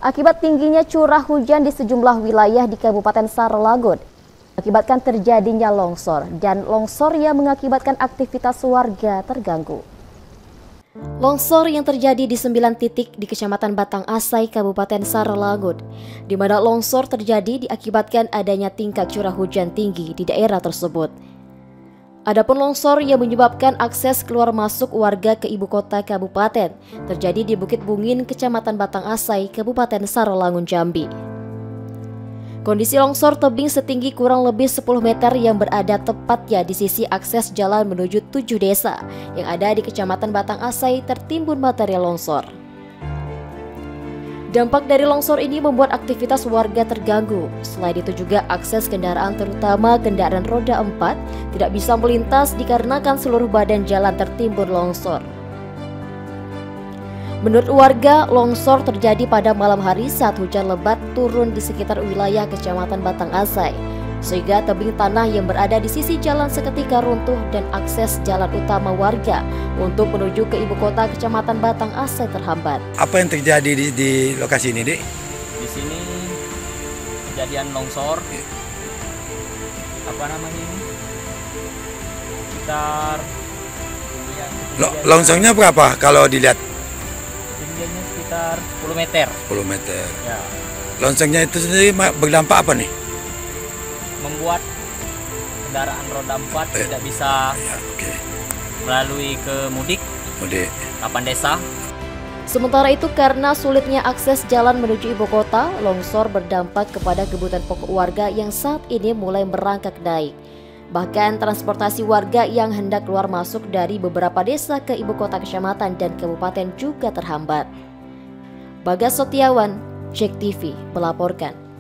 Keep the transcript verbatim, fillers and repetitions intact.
Akibat tingginya curah hujan di sejumlah wilayah di Kabupaten Sarolagun, mengakibatkan terjadinya longsor dan longsor yang mengakibatkan aktivitas warga terganggu. Longsor yang terjadi di sembilan titik di Kecamatan Batang Asai, Kabupaten Sarolagun, di mana longsor terjadi diakibatkan adanya tingkat curah hujan tinggi di daerah tersebut. Adapun longsor yang menyebabkan akses keluar masuk warga ke ibu kota kabupaten terjadi di Bukit Bungin, Kecamatan Batang Asai, Kabupaten Sarolagun, Jambi. Kondisi longsor tebing setinggi kurang lebih sepuluh meter yang berada tepatnya di sisi akses jalan menuju tujuh desa yang ada di Kecamatan Batang Asai tertimbun material longsor. Dampak dari longsor ini membuat aktivitas warga terganggu. Selain itu juga akses kendaraan terutama kendaraan roda empat tidak bisa melintas dikarenakan seluruh badan jalan tertimbun longsor. Menurut warga, longsor terjadi pada malam hari saat hujan lebat turun di sekitar wilayah Kecamatan Batang Asai, sehingga tebing tanah yang berada di sisi jalan seketika runtuh dan akses jalan utama warga untuk menuju ke ibu kota Kecamatan Batang Asai terhambat. Apa yang terjadi di, di lokasi ini, Dik? Di sini kejadian longsor. Apa namanya ini? Sekitar ya, Lo, longsornya berapa kalau dilihat? Tingginya sekitar sepuluh meter. sepuluh meter. Ya. Longsornya itu sendiri berdampak apa nih? Membuat kendaraan roda empat eh, tidak bisa ya, okay. melalui ke mudik, mudik, kapan desa. Sementara itu karena sulitnya akses jalan menuju ibu kota, longsor berdampak kepada kebutuhan pokok warga yang saat ini mulai merangkak naik. Bahkan transportasi warga yang hendak keluar masuk dari beberapa desa ke ibu kota kecamatan dan kabupaten juga terhambat. Bagas Sotiawan, Jek T V melaporkan.